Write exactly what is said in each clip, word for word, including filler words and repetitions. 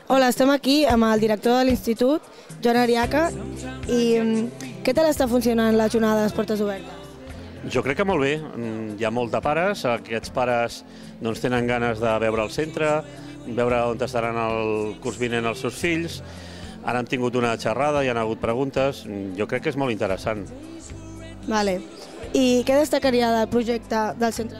Hola, estem aquí amb el director de l'institut, Joan Ariaca, i què tal està funcionant la jornada de les portes obertes? Jo crec que molt bé. Hi ha molt de pares, aquests pares doncs, tenen ganes de veure el centre, veure on estaran el curs vinent els seus fills. Ara hem tingut una xerrada, hi ha hagut preguntes, jo crec que és molt interessant. Vale. I què destacaria del projecte del centre?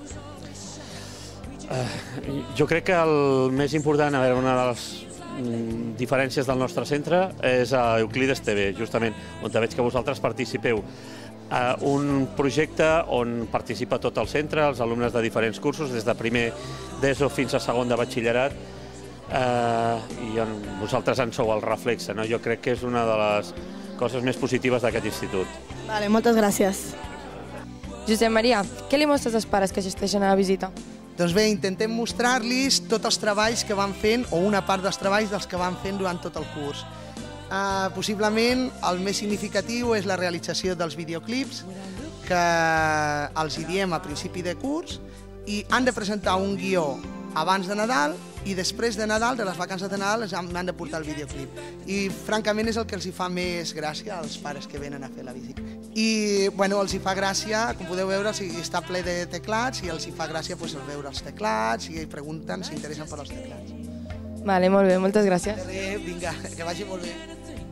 Uh, jo crec que el més important, a veure, una de les mm, diferències del nostre centre és a Euclides T V, justament, on veig que vosaltres participeu. Uh, un projecte on participa tot el centre, els alumnes de diferents cursos, des de primer d'ESO fins a segon de batxillerat, uh, i on vosaltres en sou el reflexe, no? Jo crec que és una de les coses més positives d'aquest institut. Vale, moltes gràcies. Josep Maria, què li mostres als pares que assisteixen a la visita? Doncs bé, intentem mostrar-los tots els treballs que van fent, o una part dels treballs dels que van fent durant tot el curs. Uh, possiblement el més significatiu és la realització dels videoclips, que els hi diem a principi de curs, i han de presentar un guió abans de Nadal i després de Nadal, de les vacances de Nadal, han de portar el videoclip. I francament és el que els hi fa més gràcia als pares que venen a fer la visita. I bueno, els hi fa gràcia, com podeu veure, està ple de teclats i els hi fa gràcia pues, veure els teclats i pregunten si interessen per als teclats. Vale, molt bé, moltes gràcies. Res, vinga, que vagi molt bé.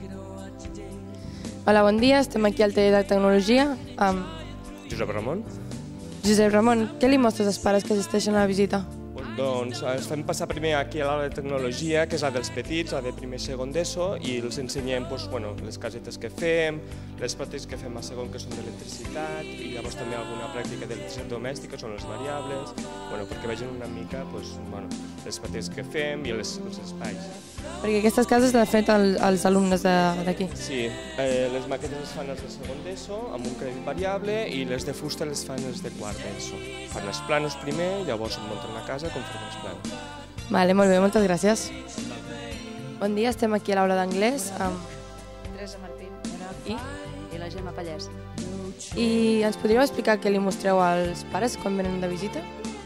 Hola, bon dia, estem aquí al taller de tecnologia amb Josep Ramon. Josep Ramon, què li mostres als pares que assisteixen a la visita? Doncs ens fem passar primer aquí a l'aula de tecnologia, que és la dels petits, la de primer i segon d'ESO, i els ensenyem doncs, bueno, les casetes que fem, les pràctiques que fem a segon que són d'electricitat, i llavors també alguna pràctica d'electricitat domèstica, són les variables, bueno, perquè vegin una mica doncs, bueno, les pràctiques que fem i els, els espais. Perquè aquestes cases les han fet el, els alumnes d'aquí? Sí, eh, les maquetes les fan els de segon d'ESO, amb un crèdit variable, i les de fusta les fan els de quart d'ESO. Fan els planos primer, llavors em munten la casa conforme els planos. Vale, molt bé, moltes gràcies. Bon dia, estem aquí a l'aula d'anglès amb Teresa Martín I? i la Gemma Pallès. I ens podríeu explicar què li mostreu als pares quan venen de visita?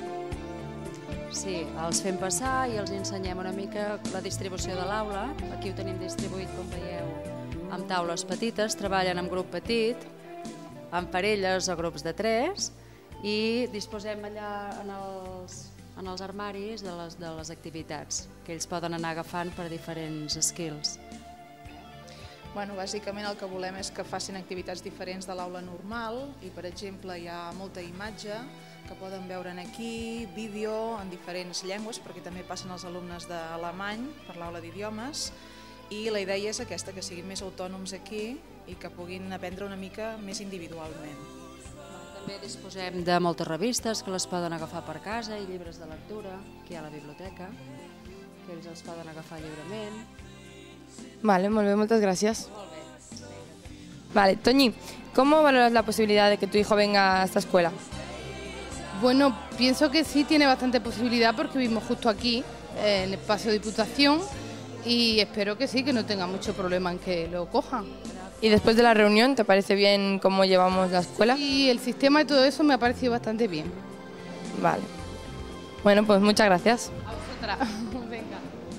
Sí, els fem passar i els ensenyem una mica la distribució de l'aula. Aquí ho tenim distribuït, com veieu, amb taules petites, treballen en grup petit, en parelles o grups de tres, i disposem allà en els, en els armaris de les, de les activitats que ells poden anar agafant per diferents skills. Bueno, bàsicament el que volem és que facin activitats diferents de l'aula normal i, per exemple, hi ha molta imatge que poden veure aquí, vídeo en diferents llengües, perquè també passen els alumnes d'alemany per l'aula d'idiomes, i la idea és aquesta, que siguin més autònoms aquí i que puguin aprendre una mica més individualment. També disposem de moltes revistes que les poden agafar per casa i llibres de lectura, que hi ha a la biblioteca, que ells els poden agafar lliurement. Vale, molt bé, moltes gràcies. Vale, Toñi, ¿cómo valoras la posibilidad de que tu hijo venga a esta escuela? Bueno, pienso que sí tiene bastante posibilidad porque vivimos justo aquí, en el espacio de Diputación, y espero que sí, que no tenga mucho problema en que lo cojan. ¿Y después de la reunión, te parece bien cómo llevamos la escuela? Y el sistema y todo eso me ha parecido bastante bien. Vale. Bueno, pues muchas gracias. A vosotras. Venga.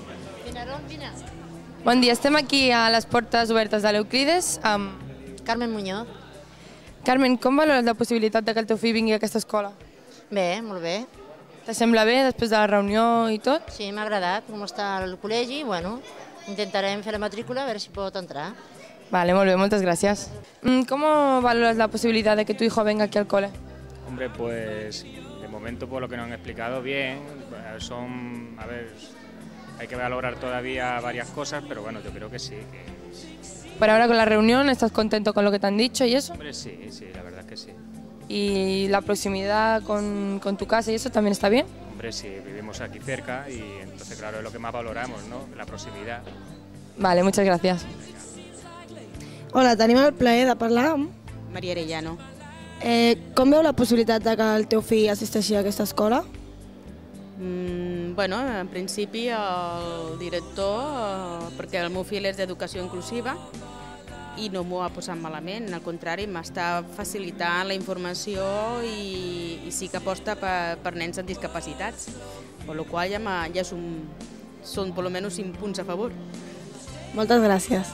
Bon dia, estem aquí a les portes obertes de l'Euclides amb Carmen Muñoz. Carmen, com valores la possibilitat que el teu fill vingui a aquesta escola? Bé, molt bé. T'assembla bé després de la reunió i tot? Sí, m'ha agradat com està el col·legi. Bueno, intentarem fer la matrícula a veure si pot entrar. Vale, molt bé, moltes gràcies. ¿Cómo valoras la posibilidad de que tu hijo venga aquí al cole? Hombre, pues de momento por lo que nos han explicado bien, son, a ver, hay que valorar todavía varias cosas, pero bueno, yo creo que sí. Que... Por ahora con la reunión, ¿estás contento con lo que te han dicho y eso? Hombre, sí, sí, la verdad que sí. ¿Y la proximidad con, con tu casa y eso también está bien? Hombre, sí, vivimos aquí cerca y entonces, claro, es lo que más valoramos, ¿no? La proximidad. Vale, muchas gracias. Hola, tenim el plaer de parlar amb Maria Arellano. Eh, com veu la possibilitat de que el teu fill assisteixi a aquesta escola? Mm, bueno, en principi el director, eh, perquè el meu fill és d'educació inclusiva i no m'ho ha posat malament, al contrari, m'està facilitant la informació i, i sí que aposta per, per nens amb discapacitats, per la qual ja, ja és un, son por lo menos cinc punts a favor. Muchas gracias.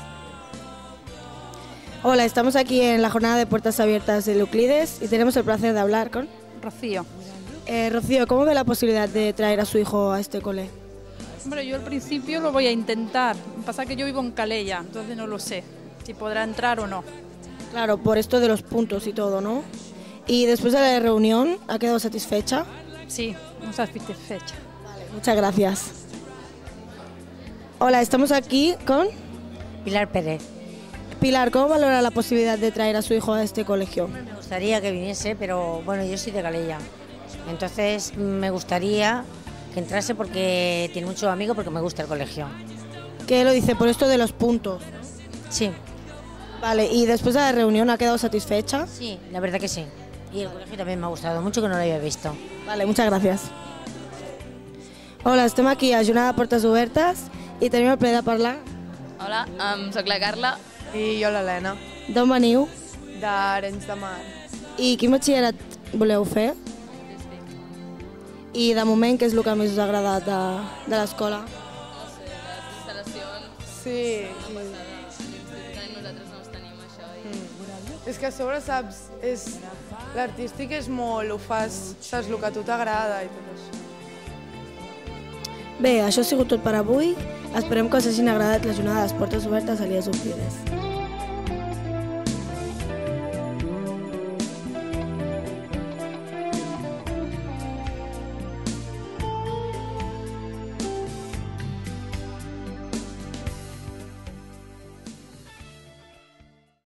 Hola, estamos aquí en la jornada de puertas abiertas de Euclides y tenemos el placer de hablar con Rocío. Eh, Rocío, ¿cómo ve la posibilidad de traer a su hijo a este cole? Hombre, yo al principio lo voy a intentar. Pasa que yo vivo en Calella, entonces no lo sé si podrá entrar o no. Claro, por esto de los puntos y todo, ¿no? Y después de la reunión, ¿ha quedado satisfecha? Sí, muy satisfecha. Vale, muchas gracias. Hola, estamos aquí con Pilar Pérez. Pilar, ¿cómo valora la posibilidad de traer a su hijo a este colegio? Me gustaría que viniese, pero bueno, yo soy de Calella. Entonces me gustaría que entrase porque tiene muchos amigos, porque me gusta el colegio. ¿Qué lo dice? Por esto de los puntos. Sí. Vale, ¿y después de la reunión ha quedado satisfecha? Sí, la verdad que sí. Y el colegio también me ha gustado mucho, que no lo había visto. Vale, muchas gracias. Hola, estem aquí a Jornada de Portes Obertes i tenim el plaer de parlar. Hola, um, soc la Carla. I jo l'Helena. D'on veniu? D'Arenys de Mar. I quin batxillerat voleu fer? I de moment, què és el que més us ha agradat de, de l'escola? No sé, les instal·lacions... Sí. Nosaltres no els tenim, això. I... Mm. És que a sobre, saps, és... l'artístic és molt, ho fas, saps, el que a tu t'agrada i tot això. Bé, això ha sigut tot per avui. Esperem que us hagin agradat la jornada de les portes obertes a l'I E S Euclides.